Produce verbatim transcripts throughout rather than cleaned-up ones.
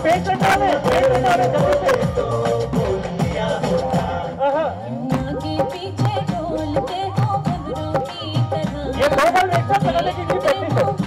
पेट डाले, पेट डाले जल्दी से। आगे पीछे डोलते हो घबरों की तरह। ये दो बार एक साथ लगाने की प्रैक्टिस है।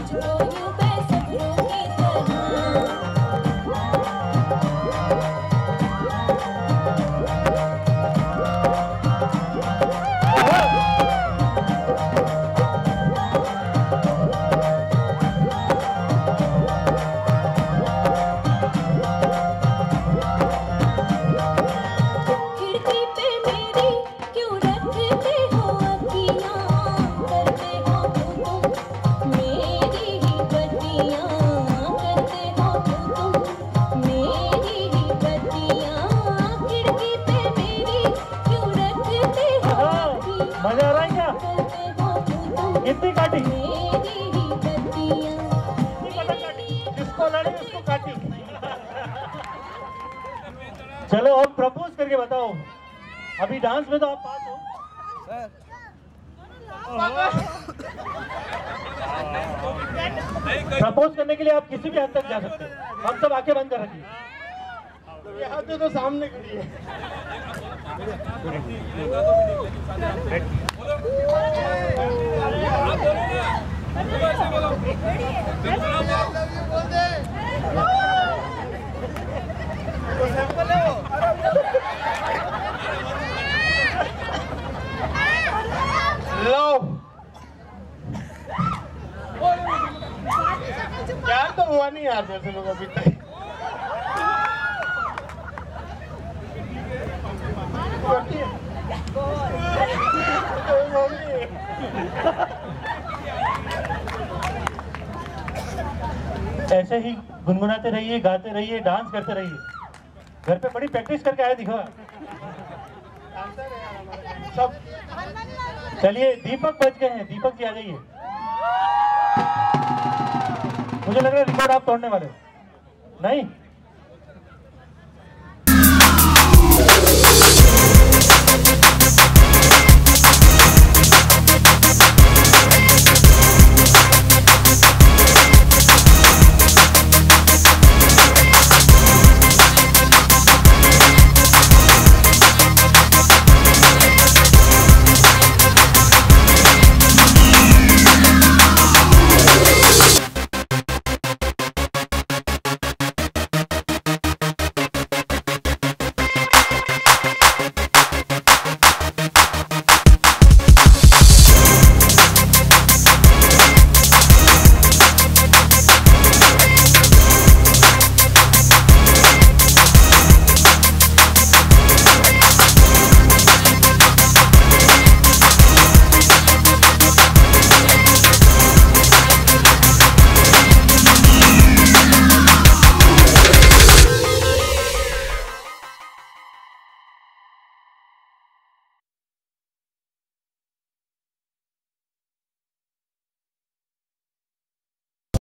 मजा आ रहा है क्या? कितनी काटी? जिसको लड़ी उसको काटी। चलो अब प्रपोज करके बताओ। अभी डांस में तो आप पास हो। प्रपोज करने के लिए आप किसी भी हद तक जा सकते हैं। हम सब आंखें बंद कर रखिए। यहाँ पे तो सामने खड़ी है। लो यार तो हुआ नहीं यार जैसे लोग अभी तक। ऐसे ही गुनगुनाते रहिए, गाते रहिए, डांस करते रहिए। घर पे बड़ी प्रैक्टिस करके आए दिखा सब। चलिए दीपक बच गए हैं, दीपक जी आ जाइए। मुझे लग रहा है रिकॉर्ड आप तोड़ने वाले हो। नहीं